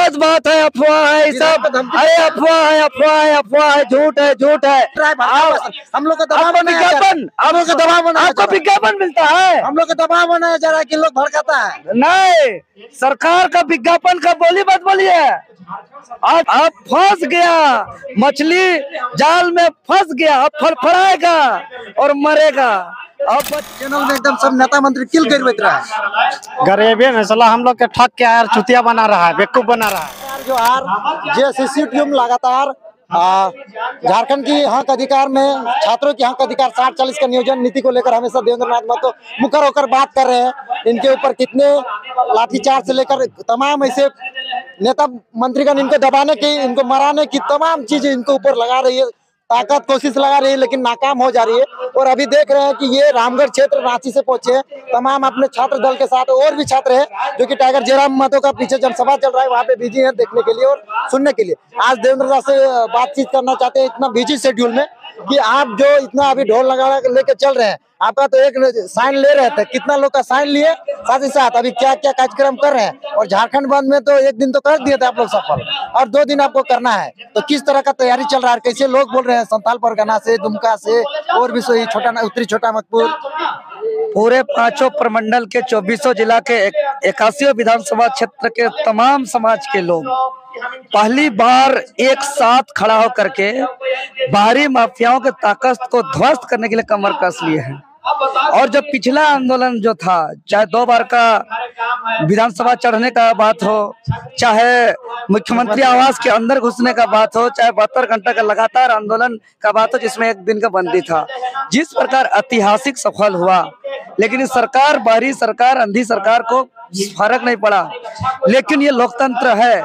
गलत बात है, अफवाह है सब। अरे अफवाह है, अफवाह है, अफवाह है, झूठ है, झूठ है। हम लोग को दबाव विज्ञापन, आपको विज्ञापन मिलता है, हम लोग को दबाव बनाया जा रहा है कि लोग भड़काता है। नहीं, सरकार का विज्ञापन का बोली मत बोलिए। अब फंस गया, मछली जाल में फंस गया, अब फड़फड़ाएगा और मरेगा। अब चैनल में एकदम सब नेता मंत्री किल गिरवित रहा है। गरीबी में साला हम लोग के ठग के यार चुतिया बना रहा है, बेवकूफ बना रहा है। जो यार जेएसएससी टीम लगातार झारखंड की हक अधिकार में छात्रों की हक अधिकार 60-40 का नियोजन नीति को लेकर हमेशा देवेंद्र नाथ महतो मुखर होकर बात कर रहे हैं। इनके ऊपर कितने लाठीचार्ज से लेकर तमाम ऐसे नेता मंत्रीगण इनको दबाने की, इनको मराने की तमाम चीजें इनको ऊपर लगा रही है, ताकत कोशिश लगा रही है, लेकिन नाकाम हो जा रही है। और अभी देख रहे हैं कि ये रामगढ़ क्षेत्र रांची से पहुंचे हैं तमाम अपने छात्र दल के साथ। और भी छात्र हैं जो कि टाइगर जयराम महतो का पीछे जनसभा चल रहा है वहाँ पे बिजी हैं देखने के लिए और सुनने के लिए। आज देवेंद्र नाथ से बातचीत करना चाहते हैं इतना बिजी शेड्यूल में कि आप जो इतना अभी ढोल लगा लेके चल रहे हैं, आपका तो एक साइन ले रहे थे, कितना लोग का साइन लिए, साथ ही साथ अभी क्या क्या कार्यक्रम कर रहे हैं। और झारखंड बंद में तो एक दिन तो कर दिए थे आप लोग सफल, और 2 दिन आपको करना है, तो किस तरह का तैयारी चल रहा है? कैसे लोग बोल रहे हैं संथाल परगना से, दुमका से और भी सोई उत्तरी छोटा नागपुर, पूरे 5 प्रमंडल के 24 जिला के 81 विधानसभा क्षेत्र के तमाम समाज के लोग पहली बार एक साथ खड़ा होकर के बाहरी माफियाओं के ताकत को ध्वस्त करने के लिए कमर कस लिए हैं। और जब पिछला आंदोलन जो था, चाहे 2 बार का विधानसभा चढ़ने का बात हो, चाहे मुख्यमंत्री आवास के अंदर घुसने का बात हो, चाहे 72 घंटा का लगातार आंदोलन का बात हो जिसमें 1 दिन का बंदी था, जिस प्रकार ऐतिहासिक सफल हुआ, लेकिन इस सरकार, बाहरी सरकार, अंधी सरकार को फर्क नहीं पड़ा। लेकिन ये लोकतंत्र है,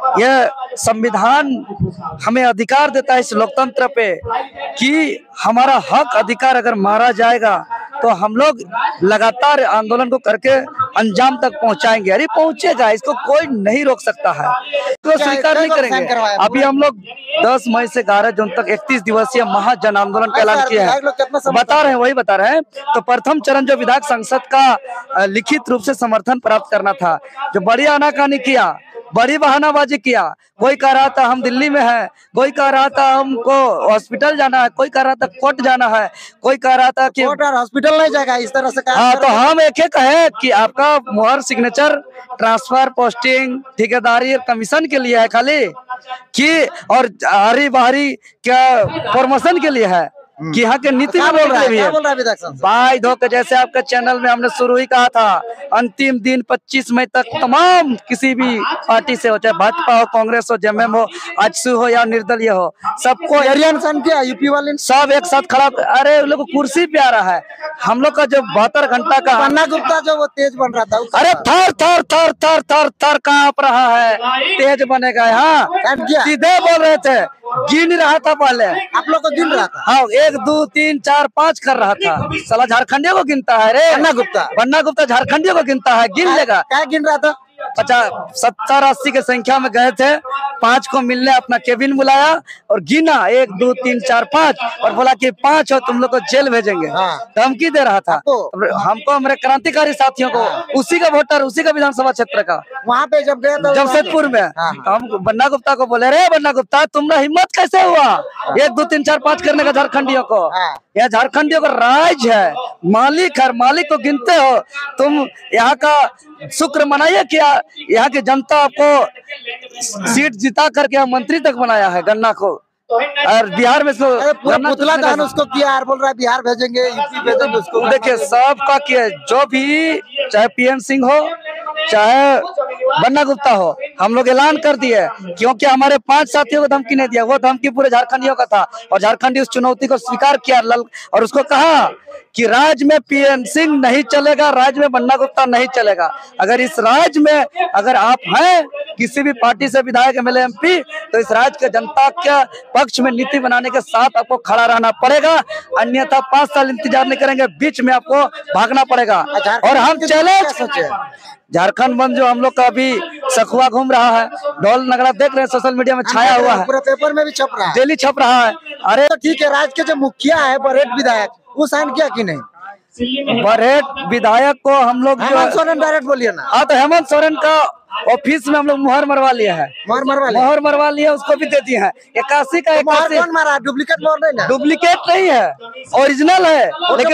यह संविधान हमें अधिकार देता है इस लोकतंत्र पे कि हमारा हक अधिकार अगर मारा जाएगा तो हम लोग लगातार आंदोलन को करके अंजाम तक पहुंचाएंगे। अरे पहुंचेगा, इसको कोई नहीं रोक सकता है, तो स्वीकार नहीं करेंगे। अभी हम लोग 10 मई से 11 जून तक 31 दिवसीय महाजन आंदोलन का ऐलान किया है। बता रहे हैं, वही बता रहे हैं। तो प्रथम चरण जो विधायक संसद का लिखित रूप से समर्थन प्राप्त करना था, जो बड़ी आनाकानी किया, बड़ी बहानाबाजी किया, कोई कह रहा था हम दिल्ली में हैं, कोई कह रहा था हमको हॉस्पिटल जाना है, कोई कह रहा था कोर्ट जाना है, कोई कह रहा था कि हॉस्पिटल नहीं जाएगा, इस तरह से हाँ, तो हम एक कहे कि आपका मुहर सिग्नेचर ट्रांसफर, पोस्टिंग, ठेकेदारी, कमीशन के लिए है खाली कि, और हरी बाहरी क्या प्रमोशन के लिए है कि यहाँ के नीति में बोल रहे हैं भाई धोखे। जैसे आपके चैनल में हमने शुरू ही कहा था, अंतिम दिन 25 मई तक तमाम किसी भी पार्टी से हो, चाहे भाजपा हो, कांग्रेस हो, जेएमएम हो, आजसू हो या निर्दलीय हो, सबको यूपी वाले सब एक साथ खड़ा। अरे उन लोग को कुर्सी पे आ रहा है, हम लोग का जो 72 घंटा का पन्ना गुप्ता जो वो तेज बन रहा था, अरे थर थर थर थर थर थर कांप रहा है, तेज बनेगा। हाँ, सीधे बोल रहे थे, गिन रहा था पहले, आप लोग को गिन रहा था। हाँ, 1 2 3 4 5 कर रहा था। साला झारखंडियों को गिनता है रे, बन्ना गुप्ता झारखंडियों को गिनता है, गिन लेगा। क्या गिन रहा था? 50 70 80 की संख्या में गए थे, 5 को मिलने अपना केबिन बुलाया और गिना 1 2 3 4 5 और बोला कि 5 हो तुम लोग को जेल भेजेंगे। धमकी दे रहा था हमको, हमारे क्रांतिकारी साथियों को, उसी का वोटर, उसी का विधानसभा क्षेत्र का। वहाँ पे जब गए तो जमशेदपुर में हम बन्ना गुप्ता को बोले, रे बन्ना गुप्ता तुम्हारा हिम्मत कैसे हुआ 1 2 3 4 5 करने का झारखंडियों को? यह झारखंडियों का राज है, मालिक है, मालिक को गिनते हो तुम। यहाँ का शुक्र मनाइए कि यहाँ की जनता आपको सीट जिता करके मंत्री तक बनाया है गन्ना को, और बिहार में पुतला दहन उसको किया, बोल रहा है बिहार भेजेंगे, यूपी भेजेंगे उसको। देखिए सबका किया, जो भी, चाहे पीएन सिंह हो, चाहे बन्ना गुप्ता हो, हम लोग ऐलान कर दिए, क्योंकि हमारे 5 साथियों को धमकी नहीं दिया, वो धमकी पूरे झारखंडियों का था। और झारखंडी उस चुनौती को स्वीकार किया और उसको कहा कि राज्य में पीएन सिंह नहीं चलेगा, राज्य में बन्ना गुप्ता नहीं चलेगा। अगर इस राज्य में अगर आप हैं किसी भी पार्टी से विधायक, एमएलए, एमपी, तो इस राज्य के जनता के पक्ष में नीति बनाने के साथ आपको खड़ा रहना पड़ेगा, अन्यथा 5 साल इंतजार नहीं करेंगे, बीच में आपको भागना पड़ेगा। और हम चैलेंज सोचे, झारखंड बंद जो हम लोग का अभी सखुआ घूम रहा है, ढोल नगड़ा देख रहे हैं, सोशल मीडिया में छाया हुआ है, पूरे पेपर में भी छप रहा है, डेली छप रहा है। अरे तो ठीक है, राज्य के जो मुखिया है बरहेट विधायक, वो साइन किया कि नहीं? बरहेट विधायक को हम लोग हेमंत सोरेन डायरेक्ट बोलिए ना। हाँ, तो हेमंत सोरेन का ऑफिस में हम लोग मोहर मरवा लिया है, मोहर मरवा लिया, उसको भी दे दिए हैं। 81 का 81 कौन मारा? डुप्लीकेट मोहर नहीं ना? डुप्लीकेट नहीं है, ओरिजिनल है। लेकिन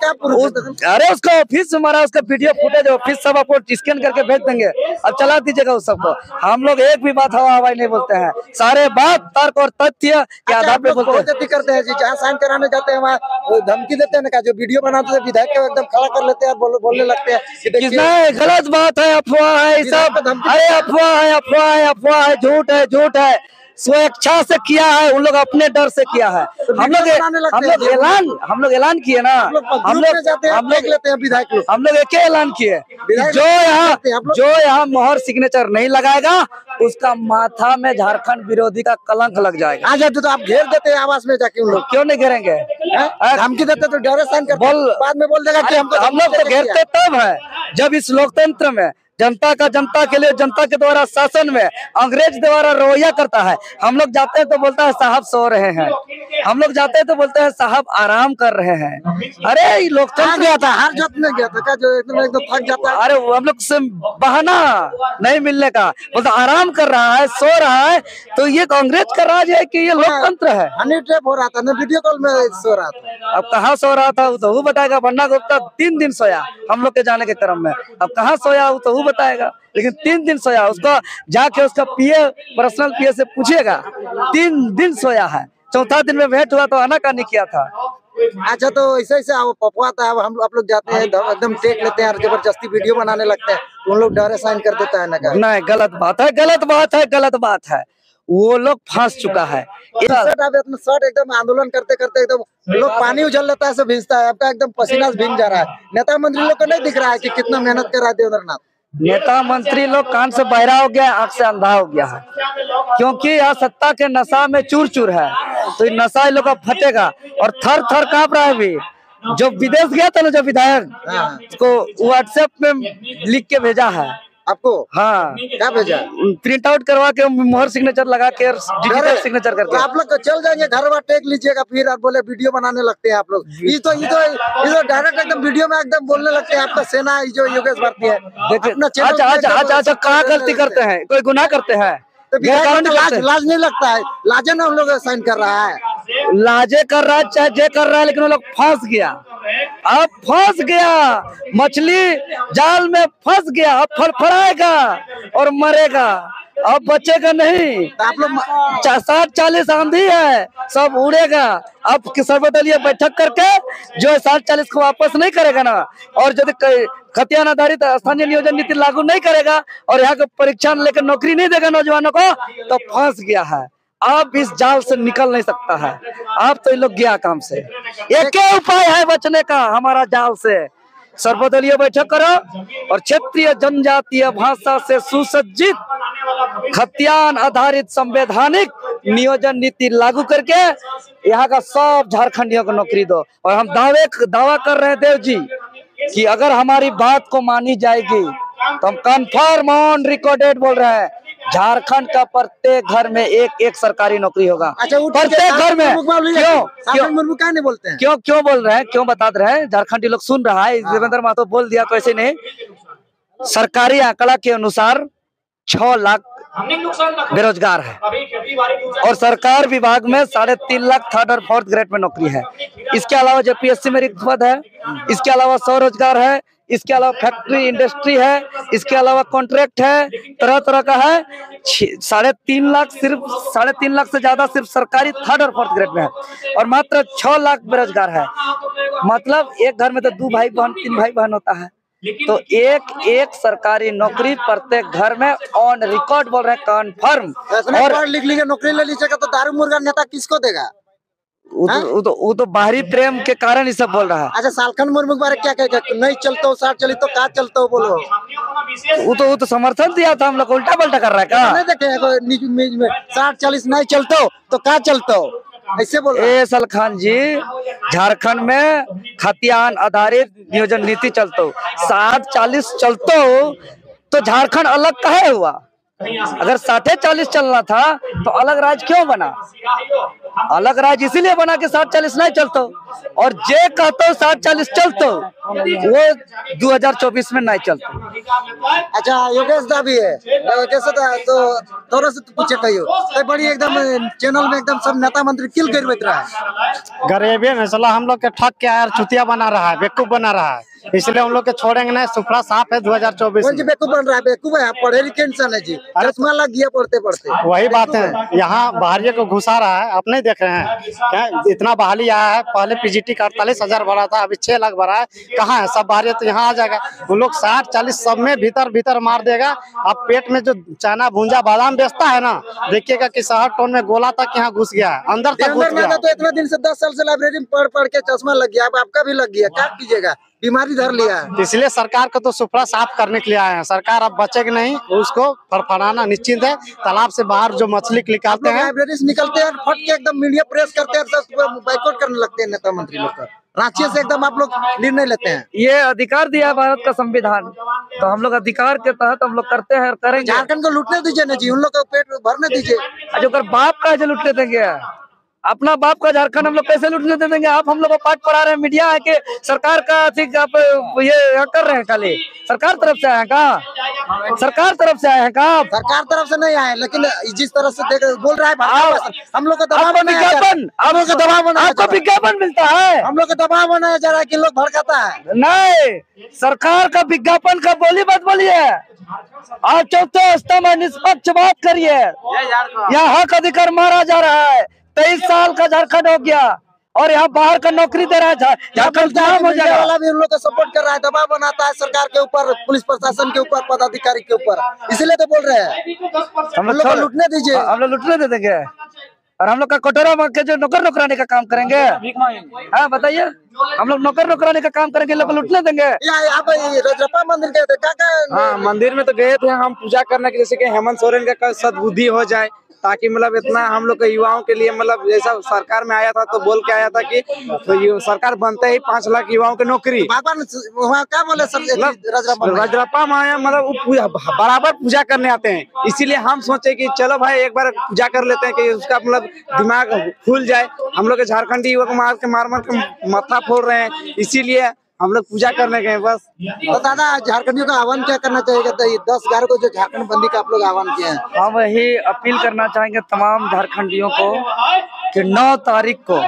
अरे उसका ऑफिस में मारा, उसका वीडियो फुटेज ऑफिस सब आपको स्कैन करके भेज देंगे, अब चला दीजिएगा उस सबको। हम लोग एक भी बात हवा हवाई नहीं बोलते हैं, सारे बात तर्क और तथ्य के आधार पे बोलते हैं। करते हैं जहाँ साइन कराने जाते हैं वहाँ धमकी देते हैं ना, जो वीडियो बनाते हैं विधायक को एकदम खड़ा कर लेते हैं, बोलने लगते हैं कितना गलत बात है, अफवाह है सब। अरे अफवाह है, अफवाह है, अफवाह है, झूठ है, झूठ है। स्वेच्छा से किया है, उन लोग अपने डर से किया है। हम लोग ऐलान किए ना, हम लोग एक ऐलान किए, जो यहाँ मोहर सिग्नेचर नहीं लगाएगा उसका माथा में झारखंड विरोधी का कलंक लग जाएगा। आ जाते तो आप घेर देते हैं आवास में जाके, उन लोग क्यों नहीं घेरेंगे? धमकी देते तो डरे साइन कर, बाद में बोल देगा कि हम लोग तो घेरते तब है जब इस लोकतंत्र में जनता का जनता के लिए, जनता के द्वारा शासन में अंग्रेज द्वारा रवैया करता है। हम लोग जाते हैं तो बोलता है साहब सो रहे हैं, हम लोग जाते हैं तो बोलते हैं साहब आराम कर रहे हैं। अरे लोकतंत्र गया था, हर जोत में गया था क्या, जो एकदम थक जाता है। अरे हम लोग से बहाना नहीं मिलने का, बोलता आराम कर रहा है, सो रहा है, तो ये कांग्रेस का राज है कि ये लोकतंत्र है? हनी ट्रैप हो रहा था ना, वीडियो कॉल में सो रहा था। अब कहाँ सो रहा था तो वो बताएगा। बन्ना गुप्ता 3 दिन सोया हम लोग के जाने के क्रम में, अब कहाँ सोया तो वो बताएगा, लेकिन 3 दिन सोया। उसको जाके उसका पीए, पर्सनल पीए से पूछिएगा, 3 दिन सोया है। चौथा दिन में भेंट हुआ तो आनाकानी किया था। अच्छा, तो ऐसे अफवाह था, अब हम आप लोग जाते हैं एकदम टेक लेते हैं और जबरदस्ती वीडियो बनाने लगते हैं, तो उन लोग डरे साइन कर देता है ना? नहीं, गलत बात है, गलत बात है, गलत बात है। वो लोग फंस चुका है। शर्ट एकदम आंदोलन करते करते एकदम लोग पानी उछल लेता है, सब भींजता है, आपका एकदम पसीना भींग जा रहा है। नेता मंत्री लोग को नहीं दिख रहा है कि कितना मेहनत कर रहा है देवेंद्र नाथ? नेता मंत्री लोग कान से बहरा हो गया, आंख से अंधा हो गया है, क्योंकि यहाँ सत्ता के नशा में चूर चूर है, तो ये नशा इन लोग का फटेगा और थर थर कांप रहा है। भी जो विदेश गया था ना, जो विधायक, उसको व्हाट्सएप में लिख के भेजा है आपको। हाँ, क्या भेजा? प्रिंट आउट करवा के मोहर सिग्नेचर लगा के डिजिटल सिग्नेचर करके। आप लोग चल जाएंगे घर बार टेक लीजिएगा, फिर आप बोले वीडियो बनाने लगते हैं आप लोग। ये तो डायरेक्ट एकदम वीडियो में एकदम बोलने लगते हैं आपका सेना जो योगेश भारती है। अच्छा, कहाँ गलती करते हैं? कोई गुनाह करते हैं तो लाज नहीं लगता है? लाजे ना हम लोग साइन कर रहा है, लाजे कर रहा है, चाहे जे कर रहा है, लेकिन वो लोग फंस गया। अब फंस गया, मछली जाल में फंस गया, अब फड़फड़ाएगा और मरेगा, अब बचेगा नहीं। आप लोग 60-40 आंधी है, सब उड़ेगा। अब सर्वदलीय बैठक करके जो 60-40 को वापस नहीं करेगा ना, और यदि खतियान आधारित स्थानीय नियोजन नीति लागू नहीं करेगा और यहाँ के परीक्षा लेकर नौकरी नहीं देगा नौजवानों को, तो फंस गया है। अब इस जाल से निकल नहीं सकता है। अब तो ये लोग गया काम से। एक ही उपाय है बचने का हमारा जाल से, सर्वदलीय बैठक करो और क्षेत्रीय जनजातीय भाषा से सुसज्जित खतियान आधारित संवैधानिक नियोजन नीति लागू करके यहाँ का सब झारखंडियों को नौकरी दो। और हम दावा कर रहे हैं देव जी कि अगर हमारी बात को मानी जाएगी तो हम कन्फर्म ऑन रिकॉर्डेड बोल रहे हैं, झारखंड का प्रत्येक घर में एक सरकारी नौकरी होगा। अच्छा, प्रत्येक घर में। क्यों मुर्मू क्या नहीं बोलते हैं? क्यों बोल रहे हैं, क्यों बता रहे हैं? झारखंडी लोग सुन रहा है। देवेंद्र महतो बोल दिया तो ऐसे नहीं। सरकारी आंकड़ा के अनुसार 6 लाख बेरोजगार है और सरकार विभाग में 3.5 लाख 3rd और 4th ग्रेड में नौकरी है। इसके अलावा जो पीएससी में रिक्त पद है, इसके अलावा स्वरोजगार है, इसके अलावा फैक्ट्री इंडस्ट्री है, इसके अलावा कॉन्ट्रैक्ट है, तरह तरह का है। 3.5 लाख, सिर्फ 3.5 लाख से ज्यादा सिर्फ सरकारी 3rd और 4th ग्रेड में है और मात्र 6 लाख बेरोजगार है। मतलब एक घर में तो 2 भाई बहन 3 भाई बहन होता है, तो एक सरकारी नौकरी प्रत्येक घर में ऑन रिकॉर्ड बोल रहे हैं, कन्फर्म। और पढ़ लिख लीजिए, नौकरी ले लीजिएगा तो दारू मुर्गा नेता किसको देगा? वो तो बाहरी प्रेम के कारण ही सब बोल रहा है। अच्छा, सालखन मुर्मू के बारे क्या कहेगा? नहीं चलता हो, 60 चली तो का चलता हो बोलो। वो तो समर्थन दिया था, हम लोग उल्टा पलटा कर रहा है क्या? नहीं देखे 60-40 नहीं चलता हो तो का चलता हो, ऐसे बोल ए सलखान जी, झारखंड में खतियान आधारित नियोजन नीति चलता हो, 60-40 चलता हो तो झारखंड अलग काहे हुआ? अगर 60-40 चलना था तो अलग राज्य क्यों बना? अलग राज्य इसीलिए बना के 60-40 नहीं चलता, और जे कहते 60-40 चलता वो 2024 में नहीं चलता। अच्छा योगेश दा भी है, कैसे तो थोड़ा सा पूछे कहियो तो बड़ी एकदम चैनल में एकदम सब नेता मंत्री किल गिरवित रहा है। गरीबी में साला हम लोग के ठग के यार चुतिया बना रहा है, बेवकूफ बना रहा है, इसलिए हम लोग के छोड़ेंगे नहीं। सुफरा साफ है 2024 कौन जी बेवकूफ बन रहा है? बेवकूफ है, पढ़े लिखे इंसान है जी, चश्मा लग गया पढ़ते पढ़ते। वही बात है, यहाँ बाहरिया को घुसा रहा है, आप नहीं देख रहे हैं क्या? इतना बहाली आया है, पहले पीजीटी का 48,000 भरा था, अभी 6 लाख भरा है, कहाँ है सब बाहरिया? तो यहाँ आ जाएगा वो लोग 60-40 सब में भीतर मार देगा। अब पेट में जो चना भूंजा बादाम बेचता है ना, देखिएगा कि 60 टन में गोला तक यहाँ घुस गया है, अंदर तक घुस गया। तो इतना दिन से 10 साल से लाइब्रेरी में पढ़ के चश्मा लग गया, अब आपका भी लग गया, क्या कीजिएगा? बीमारी धर लिया है। इसलिए सरकार को तो सुफरा साफ करने के लिए आए हैं। सरकार अब बचेगी नहीं, उसको फड़फड़ाना निश्चित है। तालाब से बाहर जो मछली निकालते हैं, लाइब्रेरी से निकलते हैं, फट के एकदम मीडिया प्रेस करते हैं, सब बाइकआउट करने लगते हैं नेता मंत्री लोग। रांची से एकदम आप लोग निर्णय लेते हैं। ये अधिकार दिया है भारत का संविधान, तो हम लोग अधिकार के तहत हम लोग करते हैं और करेंगे। झारखंड को लूटने दीजिए ना जी, उन लोग को पेट भरने दीजिए। जो कर बाप का जो लूटने देंगे, अपना बाप का झारखंड हम लोग कैसे लूटने दे देंगे? आप हम लोग को पाठ पढ़ा रहे हैं, मीडिया है कि सरकार का ठीक आप ये कर रहे हैं, खाली सरकार तरफ से आए हैं कहाँ? सरकार तरफ से आए हैं कहाँ? सरकार तरफ से नहीं आए, लेकिन जिस तरह से बोल रहा है हम लोग का दबाव विज्ञापन, हम लोग का दबाव बनाया, आपको विज्ञापन मिलता है, हम लोग का दबाव बनाया जा रहा है कि लोग भड़काता है। नहीं, सरकार का विज्ञापन का बोली मत बोलिए। आप चौथे स्तंभ में निष्पक्ष बात करिए। यहाँ हक अधिकार मारा जा रहा है। 23 साल का झारखंड हो गया और यहाँ बाहर का नौकरी दे रहा है, झारखंड नाम हो जाएगा। वाला भी उन लोग को सपोर्ट कर रहा है, दबाव बनाता है सरकार के ऊपर, पुलिस प्रशासन के ऊपर, पदाधिकारी के ऊपर, इसीलिए तो बोल रहे हैं हम लोग को लूटने दीजिए। हम लोग लूटने दे देंगे और हम लोग का कटोरा मांग के जो नौकर नौकरानी का काम करेंगे। हाँ बताइए, हम लोग नौकर नौकरानी का काम करेंगे, लोग लूटने देंगे? आप रजरप्पा मंदिर गए थे? हाँ, मंदिर में तो गए थे हम पूजा करने के, जैसे कि हेमंत सोरेन का सद्बुद्धि हो जाए, ताकि मतलब इतना हम लोग के युवाओं के लिए, मतलब जैसा सरकार में आया था तो बोल के आया था कि तो सरकार बनते ही 5 लाख युवाओं की नौकरी। वहाँ क्या बोले सर? रजरप्पा में आया, मतलब वो बराबर पूजा करने आते हैं, इसीलिए हम सोचे कि चलो भाई एक बार पूजा कर लेते हैं कि उसका मतलब दिमाग खुल जाए। हम लोग के झारखंडी युवक मार के माथा फोड़ रहे हैं, इसीलिए हम लोग पूजा करने गए बस। तो दादा झारखंडियों का आह्वान क्या करना चाहिए? 10,000 को जो झारखंड बंदी का आप लोग आह्वान किए हैं। हम वही अपील करना चाहेंगे तमाम झारखंडियों को कि 9 तारीख को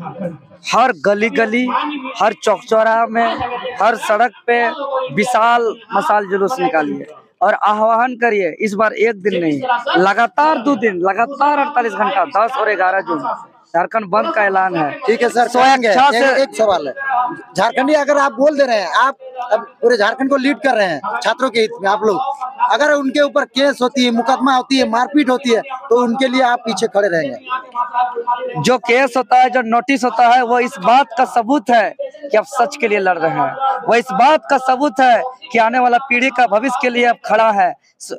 हर गली गली, हर चौक चौराहा में, हर सड़क पे विशाल मशाल जुलूस निकालिए और आह्वान करिए। इस बार एक दिन नहीं, लगातार 2 दिन, लगातार 48 घंटा 10 और 11 जून झारखंड बंद का ऐलान है। ठीक है सर, एक सवाल है, झारखंडी अगर आप बोल दे रहे हैं, आप अब पूरे झारखंड को लीड कर रहे हैं छात्रों के हित में, आप लोग अगर उनके ऊपर केस होती है, मुकदमा होती है, मारपीट होती है, तो उनके लिए आप पीछे खड़े रहेंगे? जो केस होता है, जो नोटिस होता है, वो इस बात का सबूत है कि आप सच के लिए लड़ रहे हैं, वो इस बात का सबूत है कि आने वाला पीढ़ी का भविष्य के लिए आप खड़ा है,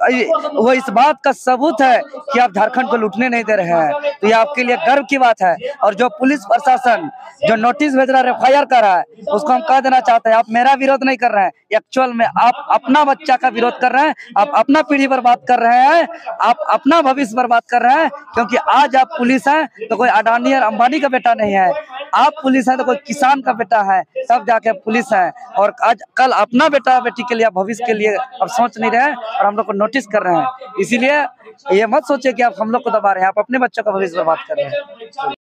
वो इस बात का सबूत है कि आप झारखंड को लूटने नहीं दे रहे हैं। तो ये आपके लिए गर्व की बात है। और जो पुलिस प्रशासन जो नोटिस भेज रहा है, FIR कर रहा है, उसको हम कह देना चाहते हैं, आप मेरा विरोध नहीं कर रहे हैं, एक्चुअल में आप अपना बच्चा का विरोध कर रहे हैं, आप अपना पीढ़ी बर्बाद कर रहे हैं, आप अपना भविष्य बर्बाद कर रहे हैं। क्योंकि आज आप पुलिस हैं तो कोई अडानी और अंबानी का बेटा नहीं है, आप पुलिस हैं तो कोई किसान का बेटा है, तब जाके पुलिस है। और आज कल अपना बेटा बेटी के लिए, आप भविष्य के लिए अब सोच नहीं रहे हैं और हम लोग को नोटिस कर रहे हैं। इसीलिए ये मत सोचिए कि आप हम लोग को दबा रहे हैं, आप अपने बच्चों का भविष्य बर्बाद कर रहे हैं।